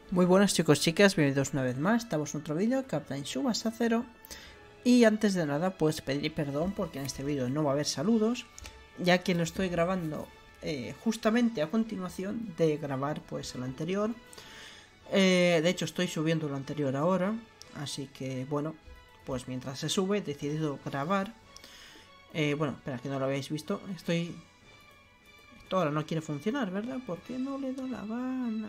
Muy buenas chicos, chicas, bienvenidos una vez más. Estamos en otro vídeo, Captain Subasa 0. Y antes de nada, pues pedir perdón porque en este vídeo no va a haber saludos, ya que lo estoy grabando justamente a continuación de grabar pues el anterior. De hecho estoy subiendo el anterior ahora, así que bueno, pues mientras se sube he decidido grabar. Bueno, espera que no lo habéis visto, Esto ahora no quiere funcionar, ¿verdad? ¿Por qué no le da la gana?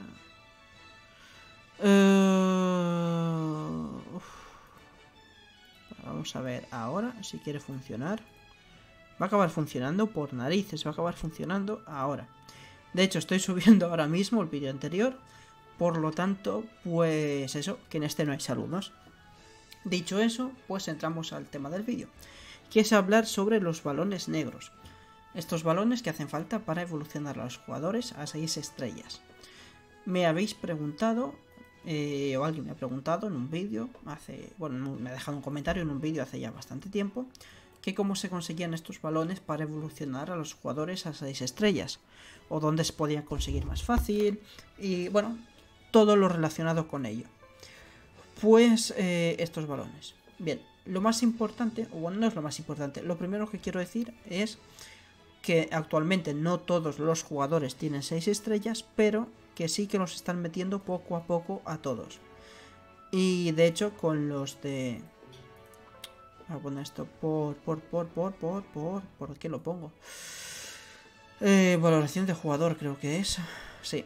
Vamos a ver ahora si quiere funcionar. Va a acabar funcionando por narices, va a acabar funcionando ahora. De hecho, estoy subiendo ahora mismo el vídeo anterior. Por lo tanto, pues eso, que en este no hay saludos. Dicho eso, pues entramos al tema del vídeo, que es hablar sobre los balones negros. Estos balones que hacen falta para evolucionar a los jugadores a 6 estrellas. Me habéis preguntado, o alguien me ha preguntado en un vídeo, me ha dejado un comentario en un vídeo hace ya bastante tiempo, que cómo se conseguían estos balones para evolucionar a los jugadores a 6 estrellas, o dónde se podían conseguir más fácil, y bueno, todo lo relacionado con ello. Pues estos balones. Bien, lo más importante, o bueno, no es lo más importante, lo primero que quiero decir es que actualmente no todos los jugadores tienen 6 estrellas, pero que sí que los están metiendo poco a poco a todos. Y de hecho con los de... Voy a poner esto ¿por qué lo pongo? Valoración de jugador creo que es. Sí.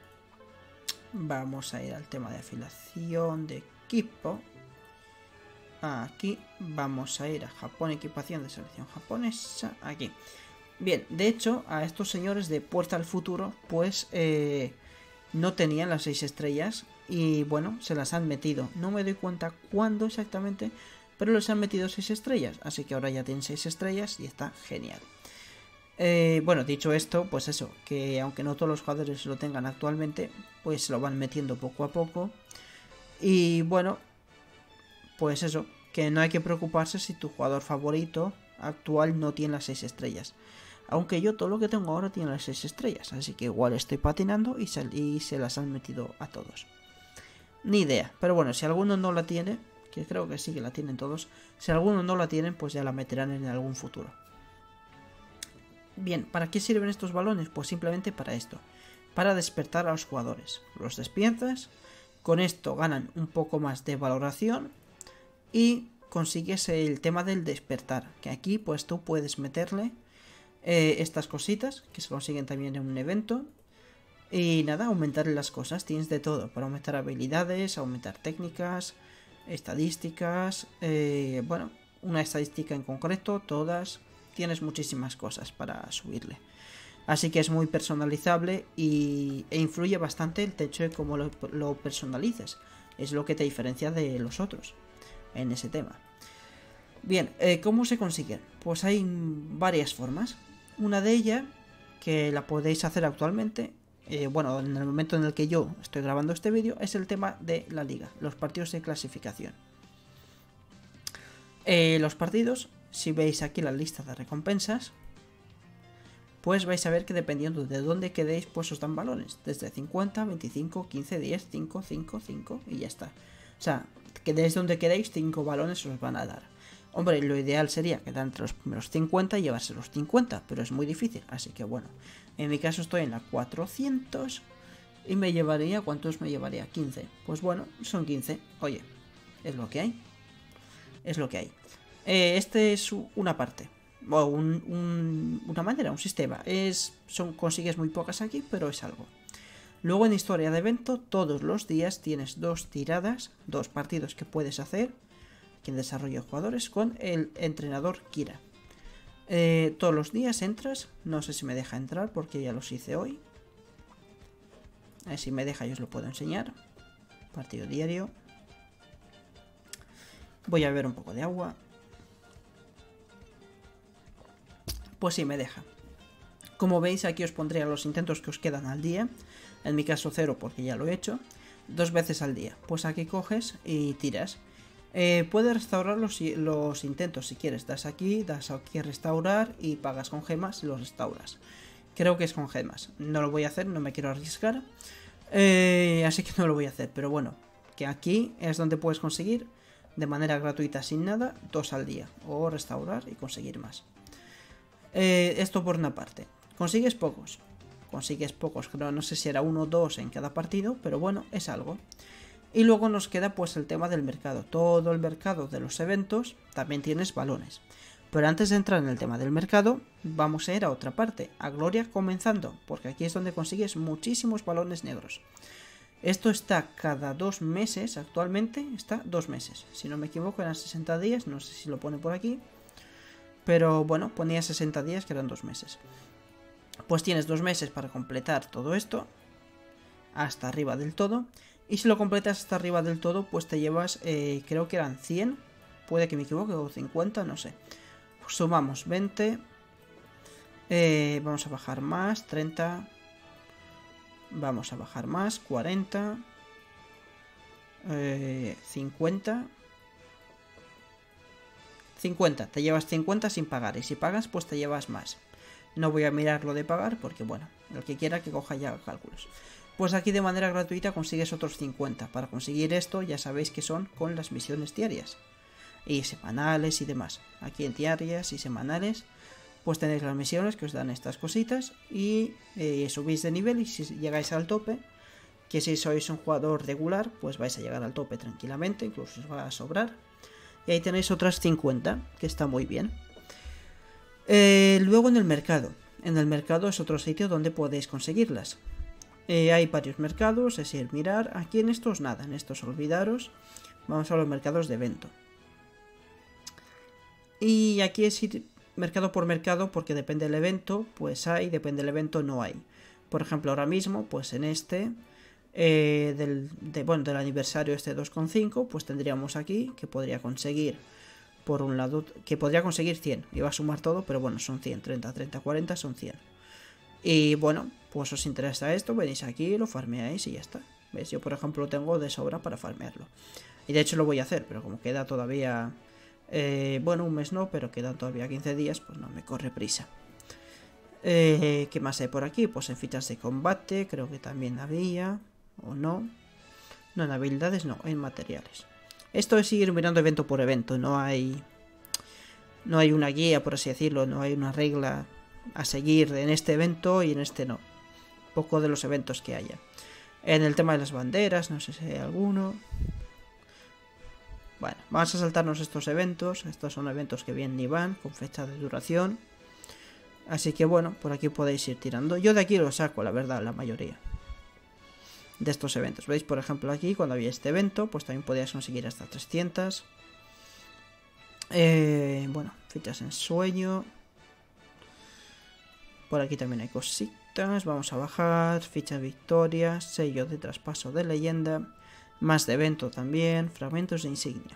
Vamos a ir al tema de afiliación de equipo. Aquí vamos a ir a Japón, equipación de selección japonesa. Aquí. Bien, de hecho, a estos señores de Puerta al Futuro, pues no tenían las 6 estrellas y bueno, se las han metido. No me doy cuenta cuándo exactamente, pero les han metido 6 estrellas, así que ahora ya tienen 6 estrellas y está genial. Bueno, dicho esto, pues eso, que aunque no todos los jugadores lo tengan actualmente, pues se lo van metiendo poco a poco. Y bueno, pues eso, que no hay que preocuparse si tu jugador favorito actual no tiene las 6 estrellas. Aunque yo todo lo que tengo ahora tiene las 6 estrellas, así que igual estoy patinando y se las han metido a todos. Ni idea, pero bueno, si alguno no la tiene, que creo que sí que la tienen todos, si alguno no la tienen, pues ya la meterán en algún futuro. Bien, ¿para qué sirven estos balones? Pues simplemente para esto, para despertar a los jugadores. Los despiertas, con esto ganan un poco más de valoración y consigues el tema del despertar, que aquí pues tú puedes meterle estas cositas que se consiguen también en un evento. Y nada, aumentar las cosas, tienes de todo, para aumentar habilidades, aumentar técnicas, estadísticas, bueno, una estadística en concreto, todas, tienes muchísimas cosas para subirle. Así que es muy personalizable e influye bastante el hecho de cómo lo personalices, es lo que te diferencia de los otros en ese tema. Bien, ¿cómo se consiguen? Pues hay varias formas. Una de ellas, que la podéis hacer actualmente, bueno, en el momento en el que yo estoy grabando este vídeo, es el tema de la liga, los partidos de clasificación. Los partidos, si veis aquí la lista de recompensas, pues vais a ver que dependiendo de dónde quedéis, pues os dan balones. Desde 50, 25, 15, 10, 5, 5, 5 y ya está. O sea, que desde donde quedéis 5 balones os van a dar. Hombre, lo ideal sería quedar entre los primeros 50 y llevarse los 50, pero es muy difícil, así que bueno. En mi caso estoy en la 400 y me llevaría... ¿Cuántos me llevaría? 15. Pues bueno, son 15. Oye, es lo que hay. Es lo que hay. Este es una parte. O una manera, un sistema. Consigues muy pocas aquí, pero es algo. Luego en historia de evento, todos los días tienes 2 tiradas, 2 partidos que puedes hacer, quien desarrolla jugadores, con el entrenador Kira. Todos los días entras, no sé si me deja entrar porque ya los hice hoy. A ver si me deja, yo os lo puedo enseñar. Partido diario. Voy a beber un poco de agua. Pues sí, me deja. Como veis, aquí os pondría los intentos que os quedan al día. En mi caso 0 porque ya lo he hecho. 2 veces al día. Pues aquí coges y tiras. Puedes restaurar los intentos si quieres. Das aquí a restaurar y pagas con gemas y los restauras. Creo que es con gemas. No lo voy a hacer, no me quiero arriesgar. Así que no lo voy a hacer, pero bueno, que aquí es donde puedes conseguir de manera gratuita sin nada 2 al día, o restaurar y conseguir más. Esto por una parte. Consigues pocos, creo, no sé si era 1 o 2 en cada partido, pero bueno, es algo. Y luego nos queda pues el tema del mercado. Todo el mercado de los eventos también tienes balones. Pero antes de entrar en el tema del mercado, vamos a ir a otra parte, a Gloria comenzando, porque aquí es donde consigues muchísimos balones negros. Esto está cada 2 meses, actualmente está 2 meses. Si no me equivoco eran 60 días, no sé si lo pone por aquí. Pero bueno, ponía 60 días que eran 2 meses. Pues tienes 2 meses para completar todo esto, hasta arriba del todo. Y si lo completas hasta arriba del todo, pues te llevas, creo que eran 100, puede que me equivoque, o 50, no sé. Sumamos 20, vamos a bajar más, 30, vamos a bajar más, 40, 50, 50, te llevas 50 sin pagar, y si pagas pues te llevas más. No voy a mirar lo de pagar porque bueno, el que quiera que coja ya cálculos. Pues aquí de manera gratuita consigues otros 50. Para conseguir esto ya sabéis que son con las misiones diarias y semanales y demás. Aquí en diarias y semanales pues tenéis las misiones que os dan estas cositas y subís de nivel, y si llegáis al tope, que si sois un jugador regular pues vais a llegar al tope tranquilamente, incluso os va a sobrar. Y ahí tenéis otras 50, que está muy bien. Luego en el mercado. En el mercado es otro sitio donde podéis conseguirlas. Hay varios mercados, es decir, mirar. Aquí en estos nada, en estos olvidaros. Vamos a los mercados de evento. Y aquí es ir mercado por mercado, porque depende del evento, pues hay, depende del evento, no hay. Por ejemplo, ahora mismo, pues en este, del aniversario este 2,5, pues tendríamos aquí que podría conseguir, por un lado, que podría conseguir 100. Iba a sumar todo, pero bueno, son 100, 30, 30, 40, son 100. Y bueno, pues os interesa esto, venís aquí, lo farmeáis y ya está. ¿Veis? Yo por ejemplo lo tengo de sobra para farmearlo. Y de hecho lo voy a hacer, pero como queda todavía... bueno, un mes no, pero quedan todavía 15 días, pues no me corre prisa. ¿Qué más hay por aquí? Pues en fichas de combate, creo que también había, o no. No, en habilidades no, en materiales. Esto es ir mirando evento por evento, no hay una guía, por así decirlo, no hay una regla a seguir en este evento y en este no. Poco de los eventos que haya. En el tema de las banderas, no sé si hay alguno. Bueno, vamos a saltarnos estos eventos. Estos son eventos que vienen y van, con fecha de duración. Así que bueno, por aquí podéis ir tirando. Yo de aquí lo saco, la verdad, la mayoría de estos eventos. ¿Veis? Por ejemplo aquí, cuando había este evento, pues también podías conseguir hasta 300. Bueno, fichas en sueño. Por aquí también hay cositas. Vamos a bajar. Fichas victorias. Sello de traspaso de leyenda. Más de evento también. Fragmentos de insignia.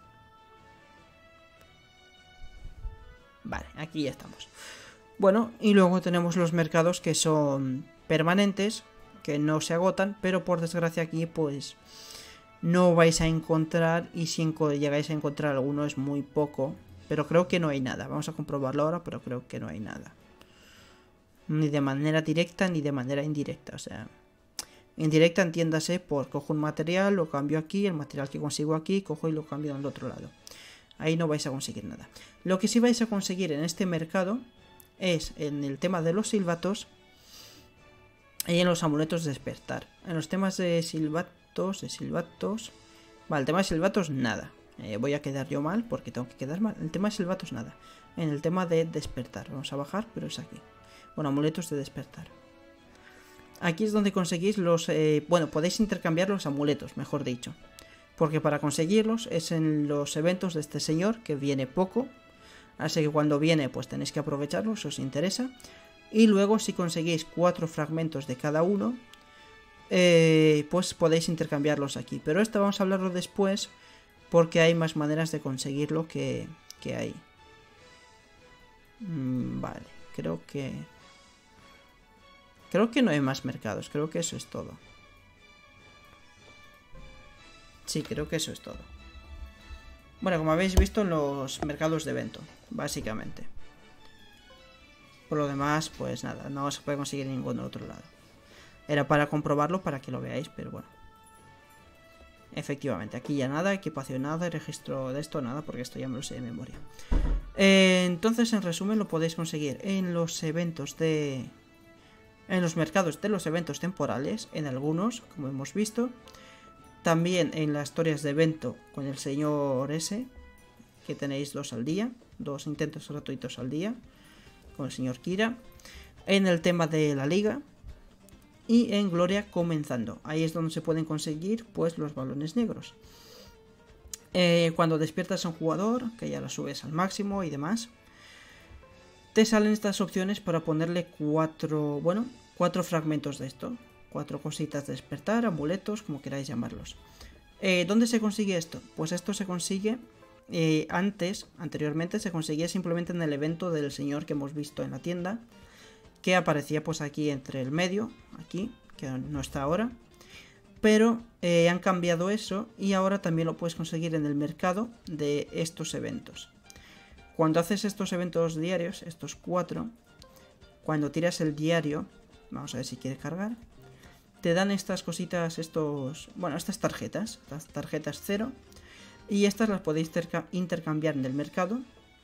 Vale, aquí ya estamos. Bueno, y luego tenemos los mercados que son permanentes, que no se agotan, pero por desgracia aquí pues no vais a encontrar, y si llegáis a encontrar alguno es muy poco, pero creo que no hay nada. Vamos a comprobarlo ahora, pero creo que no hay nada. Ni de manera directa ni de manera indirecta, o sea... Indirecta entiéndase por cojo un material, lo cambio aquí, el material que consigo aquí, cojo y lo cambio al otro lado. Ahí no vais a conseguir nada. Lo que sí vais a conseguir en este mercado es en el tema de los silbatos y en los amuletos de despertar. En los temas de silbatos... Vale, el tema de silbatos nada. Voy a quedar yo mal porque tengo que quedar mal. En el tema de silbatos nada. En el tema de despertar. Vamos a bajar, pero es aquí. Bueno, amuletos de despertar. Aquí es donde conseguís los... bueno, podéis intercambiar los amuletos, mejor dicho. Porque para conseguirlos es en los eventos de este señor, que viene poco. Así que cuando viene, pues tenéis que aprovecharlo, si os interesa. Y luego, si conseguís 4 fragmentos de cada uno, pues podéis intercambiarlos aquí. Pero esto vamos a hablarlo después, porque hay más maneras de conseguirlo que hay. Vale, creo que no hay más mercados, creo que eso es todo. Sí, creo que eso es todo. Bueno, como habéis visto en los mercados de evento, básicamente. Por lo demás, pues nada, no se puede conseguir en ningún otro lado. Era para comprobarlo, para que lo veáis, pero bueno. Efectivamente, aquí ya nada, equipación nada, registro de esto nada, porque esto ya me lo sé de memoria. Entonces, en resumen, lo podéis conseguir en los eventos de... En los mercados de los eventos temporales, en algunos, como hemos visto. También en las historias de evento con el señor S, que tenéis 2 al día, 2 intentos gratuitos al día, con el señor Kira. En el tema de la liga. Y en Gloria comenzando. Ahí es donde se pueden conseguir pues los balones negros. Cuando despiertas a un jugador, que ya lo subes al máximo y demás, te salen estas opciones para ponerle 4 fragmentos de esto. 4 cositas de despertar, amuletos, como queráis llamarlos. ¿Dónde se consigue esto? Pues esto se consigue anteriormente se conseguía simplemente en el evento del señor que hemos visto en la tienda. Que aparecía pues aquí entre el medio, aquí, que no está ahora. Pero han cambiado eso y ahora también lo puedes conseguir en el mercado de estos eventos. Cuando haces estos eventos diarios, estos 4, cuando tiras el diario, vamos a ver si quiere cargar, te dan estas cositas, estas tarjetas 0, y estas las podéis intercambiar en el mercado.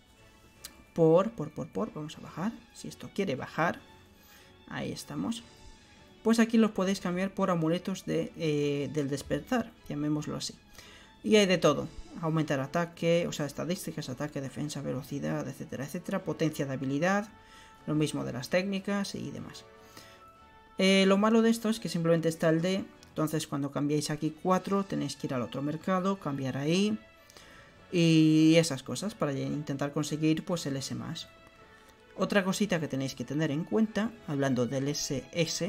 Vamos a bajar, si esto quiere bajar, ahí estamos. Pues aquí los podéis cambiar por amuletos del despertar, llamémoslo así. Y hay de todo, aumentar ataque, estadísticas, ataque, defensa, velocidad, etcétera, etcétera, potencia de habilidad, lo mismo de las técnicas y demás. Lo malo de esto es que simplemente está el D, entonces cuando cambiáis aquí 4 tenéis que ir al otro mercado, cambiar ahí. Y esas cosas para intentar conseguir pues el S+. Otra cosita que tenéis que tener en cuenta, hablando del SS.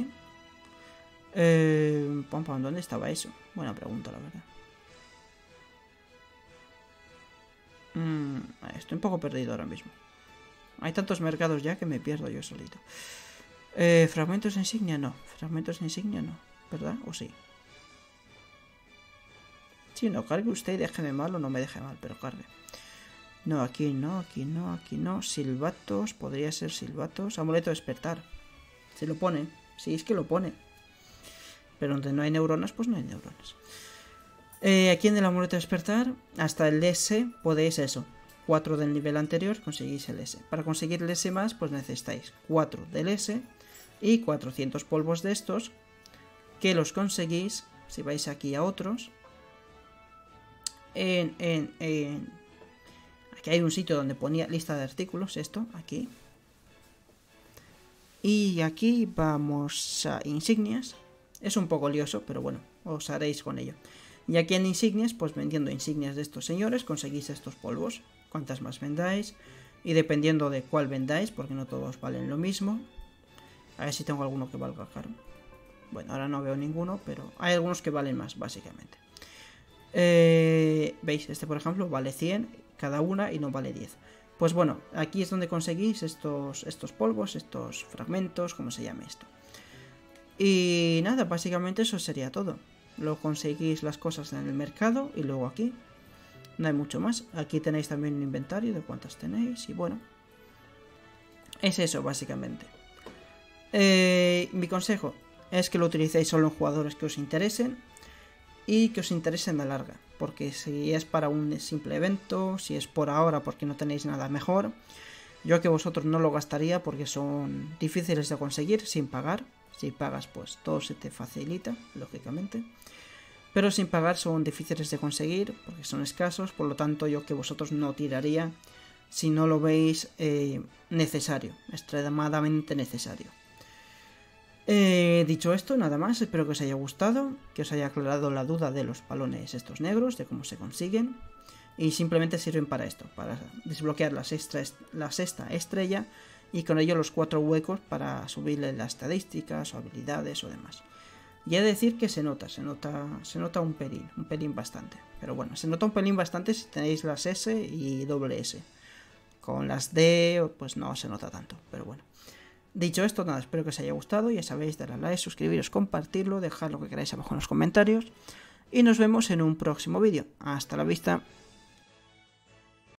¿Dónde estaba eso? Buena pregunta, la verdad. Estoy un poco perdido ahora mismo. Hay tantos mercados ya que me pierdo yo solito. Fragmentos de insignia no. Fragmentos de insignia no. ¿Verdad? ¿O sí? Sí, no, cargue usted y déjeme mal o no me deje mal, pero cargue. No, aquí no, aquí no, aquí no. Silbatos, podría ser silbatos. Amuleto de despertar. Se lo pone. Sí, es que lo pone. Pero donde no hay neuronas, pues no hay neuronas. Aquí en el amuleto de despertar, hasta el S podéis eso. 4 del nivel anterior, conseguís el S. Para conseguir el S+, pues necesitáis 4 del S y 400 polvos de estos, que los conseguís, si vais aquí a otros, aquí hay un sitio donde ponía lista de artículos, esto, aquí. Y aquí vamos a insignias. Es un poco lioso, pero bueno, os haréis con ello. Y aquí en insignias, pues vendiendo insignias de estos señores, conseguís estos polvos. Cuantas más vendáis, y dependiendo de cuál vendáis, porque no todos valen lo mismo. A ver si tengo alguno que valga caro. Bueno, ahora no veo ninguno, pero hay algunos que valen más, básicamente. ¿Veis? Este, por ejemplo, vale 100 cada una y no vale 10. Pues bueno, aquí es donde conseguís estos polvos, estos fragmentos, como se llame esto. Y nada, básicamente eso sería todo. Lo conseguís las cosas en el mercado y luego aquí. No hay mucho más. Aquí tenéis también un inventario de cuántas tenéis y bueno. Es eso, básicamente. Mi consejo es que lo utilicéis solo en jugadores que os interesen y que os interesen a larga, porque si es para un simple evento, si es por ahora porque no tenéis nada mejor, yo que vosotros no lo gastaría porque son difíciles de conseguir sin pagar. Si pagas pues todo se te facilita, lógicamente, pero sin pagar son difíciles de conseguir porque son escasos, por lo tanto yo que vosotros no tiraría si no lo veis necesario, extremadamente necesario. Dicho esto, nada más, espero que os haya gustado, que os haya aclarado la duda de los balones estos negros, de cómo se consiguen, y simplemente sirven para esto, para desbloquear la sexta estrella, y con ello los 4 huecos para subirle las estadísticas o habilidades o demás. Y he de decir que se nota un pelín bastante, pero bueno, se nota un pelín bastante si tenéis las S y doble S. Con las D, pues no se nota tanto, pero bueno. Dicho esto, nada, espero que os haya gustado. Ya sabéis, darle a like, suscribiros, compartirlo, dejad lo que queráis abajo en los comentarios. Y nos vemos en un próximo vídeo. Hasta la vista.